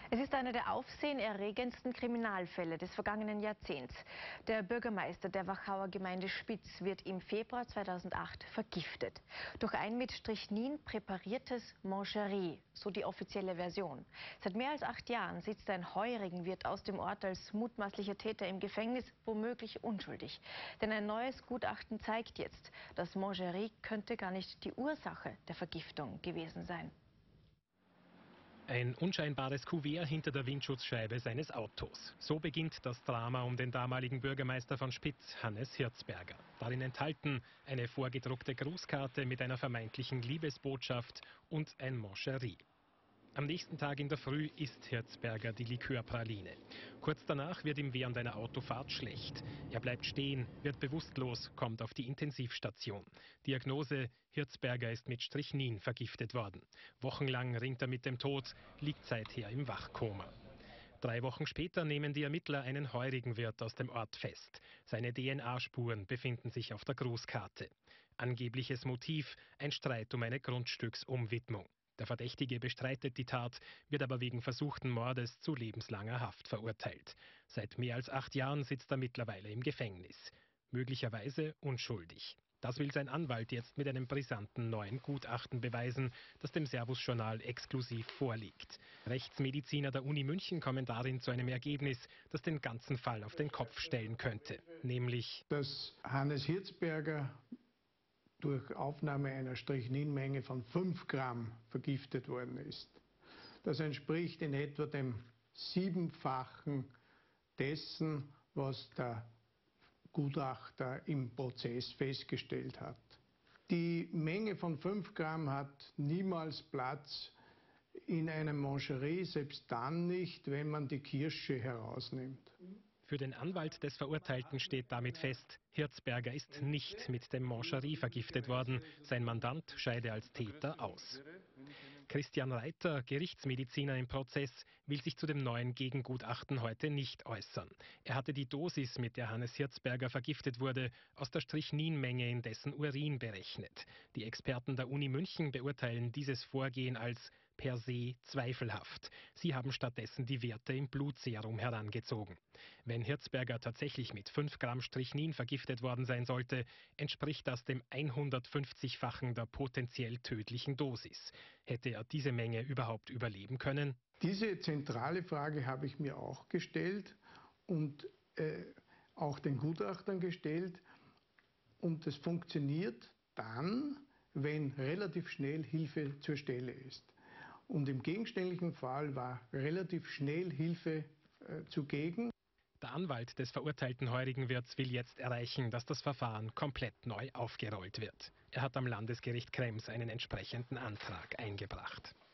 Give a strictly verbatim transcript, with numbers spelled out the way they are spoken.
Es ist einer der aufsehenerregendsten Kriminalfälle des vergangenen Jahrzehnts. Der Bürgermeister der Wachauer Gemeinde Spitz wird im Februar zweitausendacht vergiftet. Durch ein mit Strychnin präpariertes Mangerie, so die offizielle Version. Seit mehr als acht Jahren sitzt ein Heurigenwirt aus dem Ort als mutmaßlicher Täter im Gefängnis, womöglich unschuldig. Denn ein neues Gutachten zeigt jetzt, das Mangerie könnte gar nicht die Ursache der Vergiftung gewesen sein. Ein unscheinbares Kuvert hinter der Windschutzscheibe seines Autos. So beginnt das Drama um den damaligen Bürgermeister von Spitz, Hannes Hirzberger. Darin enthalten eine vorgedruckte Grußkarte mit einer vermeintlichen Liebesbotschaft und ein Mangerie. Am nächsten Tag in der Früh isst Hirzberger die Likörpraline. Kurz danach wird ihm während einer Autofahrt schlecht. Er bleibt stehen, wird bewusstlos, kommt auf die Intensivstation. Diagnose: Hirzberger ist mit Strychnin vergiftet worden. Wochenlang ringt er mit dem Tod, liegt seither im Wachkoma. Drei Wochen später nehmen die Ermittler einen Heurigenwirt aus dem Ort fest. Seine D N A-Spuren befinden sich auf der Grußkarte. Angebliches Motiv: ein Streit um eine Grundstücksumwidmung. Der Verdächtige bestreitet die Tat, wird aber wegen versuchten Mordes zu lebenslanger Haft verurteilt. Seit mehr als acht Jahren sitzt er mittlerweile im Gefängnis. Möglicherweise unschuldig. Das will sein Anwalt jetzt mit einem brisanten neuen Gutachten beweisen, das dem Servus-Journal exklusiv vorliegt. Rechtsmediziner der Uni München kommen darin zu einem Ergebnis, das den ganzen Fall auf den Kopf stellen könnte. Nämlich, dass Hannes Hirzberger durch Aufnahme einer Strychninmenge von fünf Gramm vergiftet worden ist. Das entspricht in etwa dem siebenfachen dessen, was der Gutachter im Prozess festgestellt hat. Die Menge von fünf Gramm hat niemals Platz in einem Mangerie, selbst dann nicht, wenn man die Kirsche herausnimmt. Für den Anwalt des Verurteilten steht damit fest, Hirzberger ist nicht mit dem Mangerie vergiftet worden. Sein Mandant scheide als Täter aus. Christian Reiter, Gerichtsmediziner im Prozess, will sich zu dem neuen Gegengutachten heute nicht äußern. Er hatte die Dosis, mit der Hannes Hirzberger vergiftet wurde, aus der Strychninmenge in dessen Urin berechnet. Die Experten der Uni München beurteilen dieses Vorgehen als per se zweifelhaft. Sie haben stattdessen die Werte im Blutserum herangezogen. Wenn Hirzberger tatsächlich mit fünf Gramm Strychnin vergiftet worden sein sollte, entspricht das dem hundertfünfzigfachen der potenziell tödlichen Dosis. Hätte er diese Menge überhaupt überleben können? Diese zentrale Frage habe ich mir auch gestellt und äh, auch den Gutachtern gestellt. Und es funktioniert dann, wenn relativ schnell Hilfe zur Stelle ist. Und im gegenständlichen Fall war relativ schnell Hilfe äh, zugegen. Der Anwalt des verurteilten Heurigenwirts will jetzt erreichen, dass das Verfahren komplett neu aufgerollt wird. Er hat am Landesgericht Krems einen entsprechenden Antrag eingebracht.